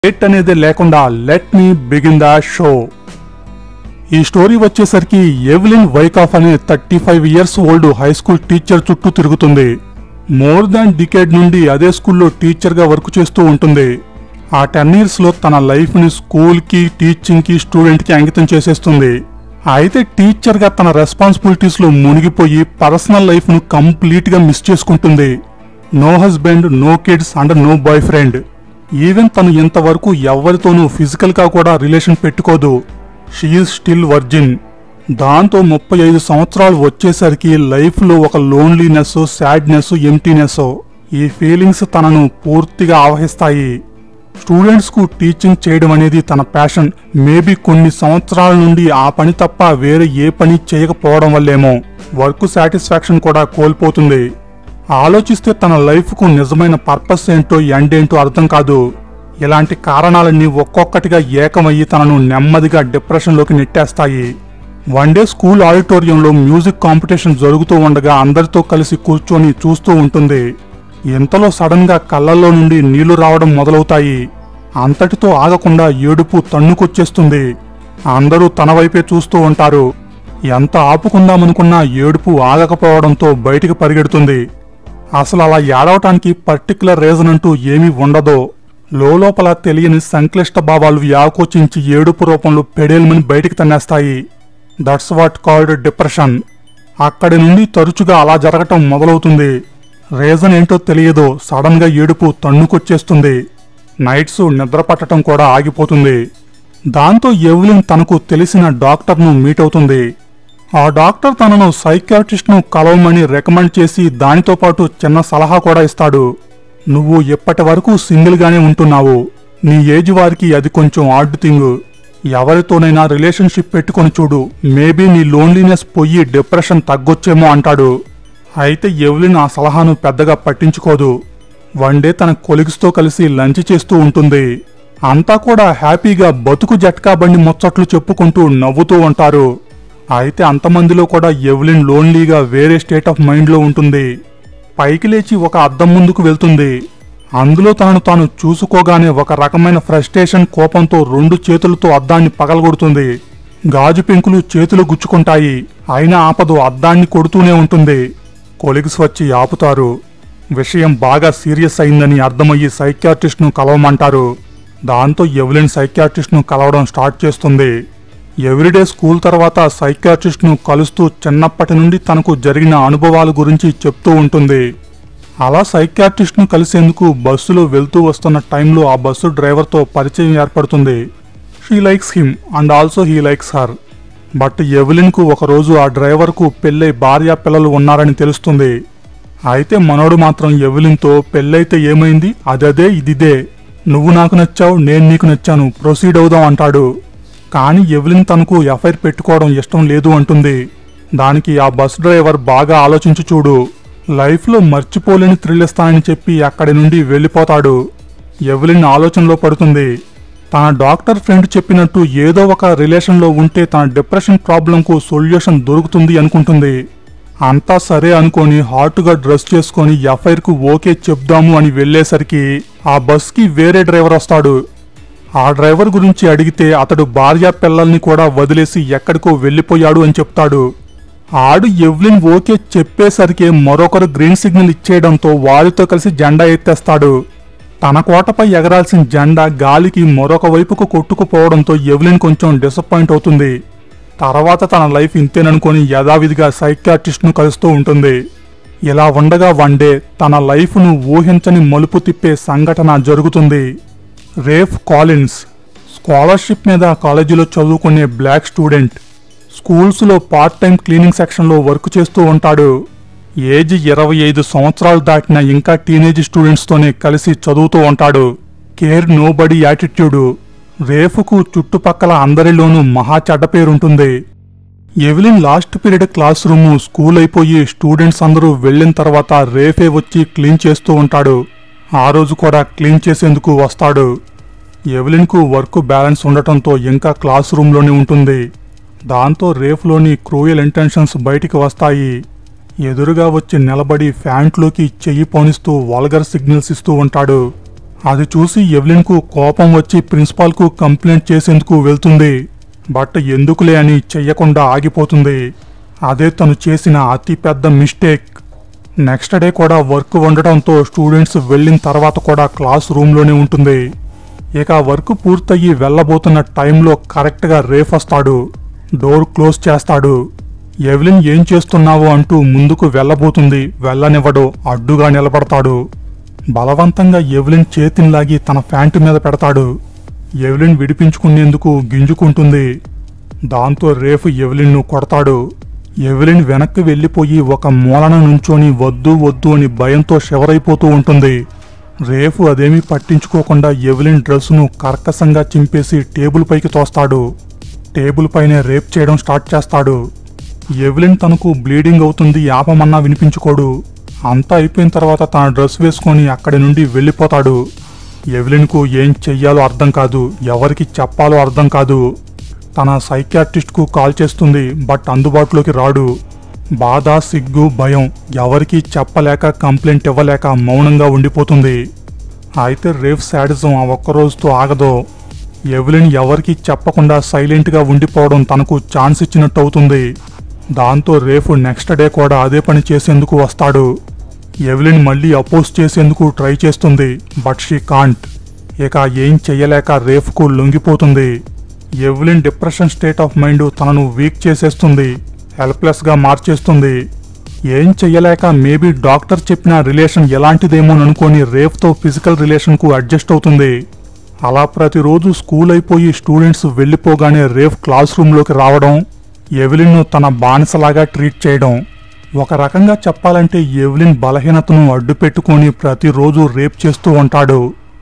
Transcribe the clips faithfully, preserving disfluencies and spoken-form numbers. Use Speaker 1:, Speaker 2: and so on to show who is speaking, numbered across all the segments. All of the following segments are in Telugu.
Speaker 1: లేట్ అనేది లేకుండా let me begin the show. ఈ స్టోరీ వచ్చేసరికి ఎవెలిన్ వైకాఫ్ అనే thirty five years old high school teacher చుట్టూ తిరుగుతుంది. మోర్ దాన్ డికేడ్ నుండి అదే స్కూల్లో టీచర్గా వర్క్ చేస్తూ ఉంటుంది. ఆ టెన్ ఇయర్స్లో తన లైఫ్ని స్కూల్కి, టీచింగ్కి, స్టూడెంట్కి అంకితం చేసేస్తుంది. అయితే టీచర్గా తన రెస్పాన్సిబిలిటీస్లో మునిగిపోయి పర్సనల్ లైఫ్ను కంప్లీట్గా మిస్ చేసుకుంటుంది. No husband, no kids and no boyfriend. Even తను ఇంతవరకు ఎవరితోనూ ఫిజికల్గా కూడా రిలేషన్ పెట్టుకోదు. She is still virgin. దాంతో ముప్పై ఐదు సంవత్సరాలు వచ్చేసరికి లైఫ్లో ఒక లోన్లీనెస్, సాడ్నెస్, ఎంటీనెస్, ఈ ఫీలింగ్స్ తనను పూర్తిగా ఆవహిస్తాయి. స్టూడెంట్స్కు టీచింగ్ చేయడం అనేది తన ప్యాషన్. మేబీ కొన్ని సంవత్సరాల నుండి ఆ పని తప్ప వేరే ఏ పని చేయకపోవడం వల్లేమో వర్క్ సాటిస్ఫాక్షన్ కూడా కోల్పోతుంది. ఆలోచిస్తే తన లైఫ్కు నిజమైన పర్పస్ ఏంటో, ఎండ్ ఏంటో అర్థం కాదు. ఇలాంటి కారణాలన్నీ ఒక్కొక్కటిగా ఏకమయ్యి తనను నెమ్మదిగా డిప్రెషన్లోకి నెట్టేస్తాయి. వన్ డే స్కూల్ ఆడిటోరియంలో మ్యూజిక్ కాంపిటీషన్ జరుగుతూ ఉండగా అందరితో కలిసి కూర్చొని చూస్తూ ఉంటుంది. ఇంతలో సడన్ గా కళ్ళల్లో నుండి నీళ్లు రావడం మొదలవుతాయి. అంతటితో ఆగకుండా ఏడుపు తన్నుకొచ్చేస్తుంది. అందరూ తన వైపే చూస్తూ ఉంటారు. ఎంత ఆపుకుందామనుకున్నా ఏడుపు ఆగకపోవడంతో బయటికి పరిగెడుతుంది. అసలు అలా ఏడవటానికి పర్టికులర్ రీజన్ అంటూ ఏమీ ఉండదో. లోపల తెలియని సంక్లిష్ట భావాలు వ్యాకోచించి ఏడుపు రూపంలో పెడేల్మని బయటికి తన్నేస్తాయి. That's what called depression. అక్కడి నుండి తరచుగా అలా జరగటం మొదలవుతుంది. రీజన్ ఏంటో తెలియదో సడన్ గా ఏడుపు తన్నుకొచ్చేస్తుంది. నైట్స్ నిద్ర పట్టడం కూడా ఆగిపోతుంది. దాంతో ఎవెలిన్ తనకు తెలిసిన డాక్టర్ను మీట్ అవుతుంది. ఆ డాక్టర్ తనను సైకియాట్రిస్ట్ను కలవమని రికమెండ్ చేసి దానితో పాటు చిన్న సలహా కూడా ఇస్తాడు. నువ్వు ఇప్పటి వరకు సింగిల్గానే ఉంటున్నావు. నీ ఏజ్ వారికి అది కొంచెం ఆడ్ థింగ్. ఎవరితోనైనా రిలేషన్షిప్ పెట్టుకొని చూడు. మేబీ నీ లోన్లీనెస్ పోయి డిప్రెషన్ తగ్గొచ్చేమో అంటాడు. అయితే ఎవెలిన్ ఆ సలహాను పెద్దగా పట్టించుకోదు. వన్ డే తన కొలీగ్స్తో కలిసి లంచ్ చేస్తూ ఉంటుంది. అంతా కూడా హ్యాపీగా బతుకు జట్కా బండి ముచ్చట్లు చెప్పుకుంటూ నవ్వుతూ ఉంటారు. అయితే అంతమందిలో కూడా ఎవెలిన్ లోన్లీగా వేరే స్టేట్ ఆఫ్ మైండ్లో ఉంటుంది. పైకి లేచి ఒక అద్దం ముందుకు వెళ్తుంది. అందులో తనను తాను చూసుకోగానే ఒక రకమైన ఫ్రస్ట్రేషన్, కోపంతో రెండు చేతులతో అద్దాన్ని పగలగొడుతుంది. గాజు పెంకులు చేతులు గుచ్చుకుంటాయి. అయినా ఆపదు, అద్దాన్ని కొడుతూనే ఉంటుంది. కొలీగ్స్ వచ్చి ఆపుతారు. విషయం బాగా సీరియస్ అయిందని అర్థమయ్యి సైకియాట్రిస్ట్ను కలవమంటారు. దాంతో ఎవెలిన్ సైకియాట్రిస్ట్ను కలవడం స్టార్ట్ చేస్తుంది. ఎవ్రీడే స్కూల్ తర్వాత సైకియాట్రిస్ట్ను కలుస్తూ చిన్నప్పటి నుండి తనకు జరిగిన అనుభవాల గురించి చెప్తూ ఉంటుంది. అలా సైకియాట్రిస్ట్ను కలిసేందుకు బస్సులో వెళ్తూ వస్తున్న టైంలో ఆ బస్సు డ్రైవర్తో పరిచయం ఏర్పడుతుంది. She likes him and also he likes her. But ఎవెలిన్కు ఒకరోజు ఆ డ్రైవర్కు పెళ్ళై భార్య పిల్లలు ఉన్నారని తెలుస్తుంది. అయితే మనోడు మాత్రం ఎవెలిన్తో పెళ్ళైతే ఏమైంది, అదదే ఇదిదే, నువ్వు నాకు నచ్చావు, నేను నీకు నచ్చాను, ప్రొసీడ్ అవుదాం అంటాడు. కానీ ఎవెలిన్ తనకు ఎఫ్ఐఆర్ పెట్టుకోవడం ఇష్టం లేదు అంటుంది. దానికి ఆ బస్ డ్రైవర్ బాగా ఆలోచించి చూడు, లైఫ్లో మర్చిపోలేని థ్రిల్ ఇస్తానని చెప్పి అక్కడి నుండి వెళ్ళిపోతాడు. ఎవెలిన్ ఆలోచనలో పడుతుంది. తన డాక్టర్ ఫ్రెండ్ చెప్పినట్టు ఏదో ఒక రిలేషన్లో ఉంటే తన డిప్రెషన్ ప్రాబ్లంకు సొల్యూషన్ దొరుకుతుంది అనుకుంటుంది. అంతా సరే అనుకొని హాట్గా డ్రెస్ చేసుకొని ఎఫ్ఐఆర్కు ఓకే చెప్దాము అని వెళ్లేసరికి ఆ బస్కి వేరే డ్రైవర్ వస్తాడు. ఆ డ్రైవర్ గురించి అడిగితే అతడు భార్య పిల్లల్ని కూడా వదిలేసి ఎక్కడికో వెళ్ళిపోయాడు అని చెప్తాడు. ఆడు ఎవెలిన్ ఓకే చెప్పేసరికి మరొకరు గ్రీన్ సిగ్నల్ ఇచ్చేయడంతో వారితో కలిసి జెండా ఎత్తేస్తాడు. తన కోటపై ఎగరాల్సిన జెండా గాలికి మరొక వైపుకు కొట్టుకుపోవడంతో ఎవెలిన్ కొంచెం డిసప్పాయింట్ అవుతుంది. తర్వాత తన లైఫ్ ఇంతేననుకొని యథావిధిగా సైకియాట్రిస్ట్ను కలుస్తూ ఉంటుంది. ఇలా ఉండగా వన్ డే తన లైఫ్ను ఊహించని మలుపు తిప్పే సంఘటన జరుగుతుంది. రేఫ్ కాలిన్స్ స్కాలర్షిప్ మీద కాలేజీలో చదువుకునే బ్లాక్ స్టూడెంట్. స్కూల్స్లో పార్ట్ టైం క్లీనింగ్ సెక్షన్లో వర్క్ చేస్తూ ఉంటాడు. ఏజ్ ఇరవై ఐదు సంవత్సరాలు దాటిన ఇంకా టీనేజ్ స్టూడెంట్స్తోనే కలిసి చదువుతూ ఉంటాడు. Care nobody attitude. రేఫ్కు చుట్టుపక్కల అందరిలోనూ మహా చెడ్డ పేరుంటుంది. Evelyn last period class room school అయిపోయి స్టూడెంట్స్ అందరూ వెళ్లిన తర్వాత రేఫే వచ్చి క్లీన్ చేస్తూ ఉంటాడు. ఆ రోజు కూడా క్లీన్ చేసేందుకు వస్తాడు. ఎవెలిన్కు వర్క్ బ్యాలెన్స్ ఉండటంతో ఇంకా క్లాస్ రూమ్లోనే ఉంటుంది. దాంతో రేఫ్లోని క్రూయల్ ఇంటెన్షన్స్ బయటికి వస్తాయి. ఎదురుగా వచ్చి నిలబడి ఫ్యాంట్లోకి చెయ్యి పోనిస్తూ వల్గర్ సిగ్నల్స్ ఇస్తూ ఉంటాడు. అది చూసి ఎవెలిన్కు కోపం వచ్చి ప్రిన్సిపాల్కు కంప్లైంట్ చేసేందుకు వెళ్తుంది. బట్ ఎందుకులే అని చెయ్యకుండా ఆగిపోతుంది. అదే తను చేసిన అతి పెద్ద మిస్టేక్. నెక్స్ట్ డే కూడా వర్క్ ఉండటంతో స్టూడెంట్స్ వెళ్ళిన తర్వాత కూడా క్లాస్ రూమ్లోనే ఉంటుంది. ఇక వర్క్ పూర్తయ్యి వెళ్ళబోతున్న టైంలో కరెక్ట్గా రేఫ్ వస్తాడు. డోర్ క్లోజ్ చేస్తాడు. ఎవెలిన్ ఏం చేస్తున్నావు అంటూ ముందుకు వెళ్ళబోతుంది. వెళ్ళనివ్వడు, అడ్డుగా నిలబడతాడు. బలవంతంగా ఎవెలిన్ చేతిని లాగి తన ప్యాంటు మీద పెడతాడు. ఎవెలిన్ విడిపించుకునేందుకు గింజుకుంటుంది. దాంతో రేఫ్ ఎవెలిన్ను కొడతాడు. ఎవెలిన్ వెనక్కి వెళ్ళిపోయి ఒక మూలన నుంచొని వద్దు వద్దు అని భయంతో షివరైపోతూ ఉంటుంది. రేఫ్ అదేమీ పట్టించుకోకుండా ఎవెలిన్ డ్రెస్సును కర్కశంగా చింపేసి టేబుల్ పైకి తోస్తాడు. టేబుల్ పైనే రేప్ చేయడం స్టార్ట్ చేస్తాడు. ఎవెలిన్ తనకు బ్లీడింగ్ అవుతుంది, ఆపమన్నా వినిపించుకోడు. అంతా అయిపోయిన తర్వాత తన డ్రెస్ వేసుకొని అక్కడి నుండి వెళ్ళిపోతాడు. ఎవెలిన్కు ఏం చెయ్యాలో అర్థం కాదు, ఎవరికి చెప్పాలో అర్థం కాదు. తన సైకియాట్రిస్ట్కు కాల్ చేస్తుంది, బట్ అందుబాటులోకి రాడు. బాధ, సిగ్గు, భయం ఎవరికీ చెప్పలేక కంప్లైంట్ ఇవ్వలేక మౌనంగా ఉండిపోతుంది. అయితే రేఫ్ శాడిజం ఆ ఒక్కరోజుతో ఆగదు. ఎవెలిన్ ఎవరికీ చెప్పకుండా సైలెంట్గా ఉండిపోవడం తనకు ఛాన్స్ ఇచ్చినట్టు అవుతుంది. దాంతో రేఫ్ నెక్స్ట్ డే కూడా అదే పని చేసేందుకు వస్తాడు. ఎవెలిన్ మళ్ళీ అపోజ్ చేసేందుకు ట్రై చేస్తుంది, బట్ షీ కాంట్. ఇక ఏం చెయ్యలేక రేఫ్కు లొంగిపోతుంది. Evelyn depression state of mind తనను వీక్ చేసేస్తుంది, హెల్ప్లెస్గా మార్చేస్తుంది. ఏం చెయ్యలేక మేబీ డాక్టర్ చెప్పిన రిలేషన్ ఎలాంటిదేమోననుకొని రేఫ్తో ఫిజికల్ రిలేషన్కు అడ్జస్ట్ అవుతుంది. అలా ప్రతిరోజు స్కూల్ అయిపోయి స్టూడెంట్స్ వెళ్ళిపోగానే రేఫ్ క్లాస్ రూమ్లోకి రావడం, ఎవెలిన్ను తన బానిసలాగా ట్రీట్ చేయడం. ఒక రకంగా చెప్పాలంటే ఎవెలిన్ బలహీనతను అడ్డు పెట్టుకొని ప్రతిరోజు రేప్ చేస్తూ ఉంటాడు.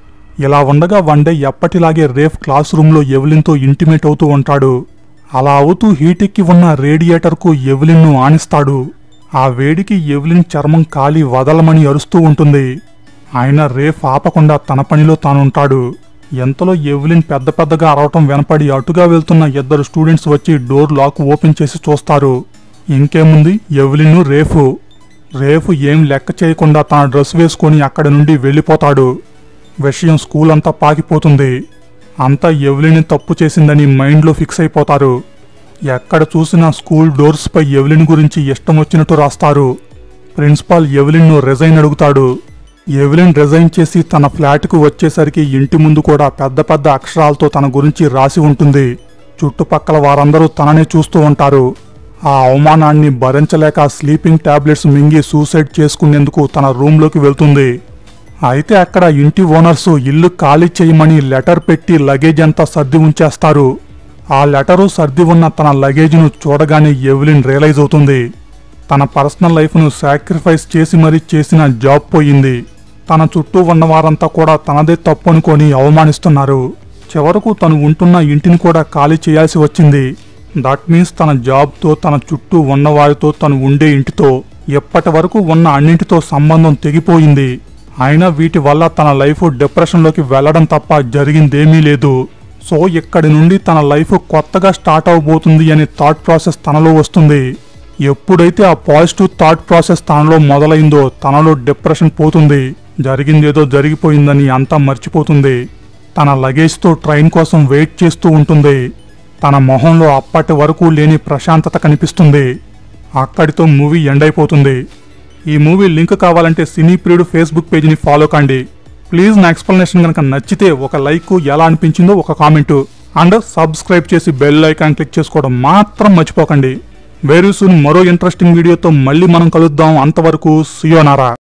Speaker 1: ఇలా ఉండగా వన్ డే ఎప్పటిలాగే రేఫ్ క్లాస్ రూమ్లో ఎవెలిన్తో ఇంటిమేట్ అవుతూ ఉంటాడు. అలా అవుతూ హీటెక్కి ఉన్న రేడియేటర్కు ఎవెలిన్ను ఆనిస్తాడు. ఆ వేడికి ఎవెలిన్ చర్మం కాలి వదలమని అరుస్తూ ఉంటుంది. ఆయన రేఫ్ ఆపకుండా తన పనిలో తానుంటాడు. ఎంతలో ఎవెలిన్ పెద్ద పెద్దగా అరవటం వినపడి అటుగా వెళ్తున్న ఇద్దరు స్టూడెంట్స్ వచ్చి డోర్ లాక్ ఓపెన్ చేసి చూస్తారు. ఇంకేముంది, ఎవెలిన్ రేఫు. రేఫు ఏం లెక్క చేయకుండా తన డ్రెస్ వేసుకొని అక్కడి నుండి వెళ్ళిపోతాడు. విషయం స్కూల్ అంతా పాకిపోతుంది. అంతా ఎవెలిన్ తప్పు చేసిందని మైండ్లో ఫిక్స్ అయిపోతారు. ఎక్కడ చూసినా స్కూల్ డోర్స్పై ఎవెలిన్ గురించి ఇష్టం వచ్చినట్టు రాస్తారు. ప్రిన్సిపాల్ ఎవెలిన్ను రిజైన్ అడుగుతాడు. ఎవెలిన్ రిజైన్ చేసి తన ఫ్లాట్కు వచ్చేసరికి ఇంటి ముందు కూడా పెద్ద పెద్ద అక్షరాలతో తన గురించి రాసి ఉంటుంది. చుట్టుపక్కల వారందరూ తననే చూస్తూ ఉంటారు. ఆ అవమానాన్ని భరించలేక స్లీపింగ్ టాబ్లెట్స్ మింగి సూసైడ్ చేసుకునేందుకు తన రూమ్లోకి వెళ్తుంది. అయితే అక్కడ ఇంటి ఓనర్సు ఇల్లు ఖాళీ చేయమని లెటర్ పెట్టి లగేజ్ అంతా సర్ది ఉంచేస్తారు. ఆ లెటరు సర్ది ఉన్న తన లగేజ్ను చూడగానే ఎవెలిన్ రియలైజ్ అవుతుంది. తన పర్సనల్ లైఫ్ను సాక్రిఫైస్ చేసి మరీ చేసిన జాబ్ పోయింది. తన చుట్టూ ఉన్నవారంతా కూడా తనదే తప్పు అనుకొని అవమానిస్తున్నారు. చివరకు తను ఉంటున్న ఇంటిని కూడా ఖాళీ చేయాల్సి వచ్చింది. దట్ మీన్స్ తన జాబ్తో, తన చుట్టూ ఉన్నవారితో, తను ఉండే ఇంటితో ఎప్పటి వరకు ఉన్న అన్నింటితో సంబంధం తెగిపోయింది. అయినా వీటి వల్ల తన లైఫ్ డిప్రెషన్లోకి వెళ్లడం తప్ప జరిగిందేమీ లేదు. సో ఇక్కడి నుండి తన లైఫ్ కొత్తగా స్టార్ట్ అవబోతుంది అనే థాట్ ప్రాసెస్ తనలో వస్తుంది. ఎప్పుడైతే ఆ పాజిటివ్ థాట్ ప్రాసెస్ తనలో మొదలైందో తనలో డిప్రెషన్ పోతుంది. జరిగిందేదో జరిగిపోయిందని అంతా మర్చిపోతుంది. తన లగేజ్తో ట్రైన్ కోసం వెయిట్ చేస్తూ ఉంటుంది. తన మొహంలో అప్పటి వరకు లేని ప్రశాంతత కనిపిస్తుంది. అక్కడితో మూవీ ఎండ్ అయిపోతుంది. ఈ మూవీ లింక్ కావాలంటే సినీ ప్రియుడు ఫేస్బుక్ పేజీని ఫాలో కండి. ప్లీజ్ నా ఎక్స్ప్లెనేషన్ కనుక నచ్చితే ఒక లైక్, ఎలా అనిపించిందో ఒక కామెంటు అండ్ సబ్స్క్రైబ్ చేసి బెల్ ఐకాన్ క్లిక్ చేసుకోవడం మాత్రం మర్చిపోకండి. వెరీ సూన్ మరో ఇంట్రెస్టింగ్ వీడియోతో మళ్ళీ మనం కలుద్దాం. అంతవరకు సియోనారా.